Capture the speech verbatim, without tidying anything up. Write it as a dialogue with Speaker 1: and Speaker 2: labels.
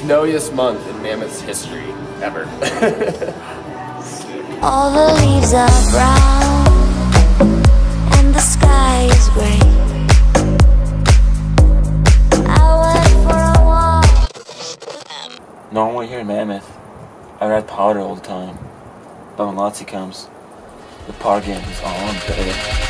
Speaker 1: snowiest month in Mammoth's history ever.
Speaker 2: All the leaves are brown and the sky is gray. I went for a walk.
Speaker 3: Normally here in Mammoth, I ride powder all the time, but when Lotsie comes, the power game is on, baby.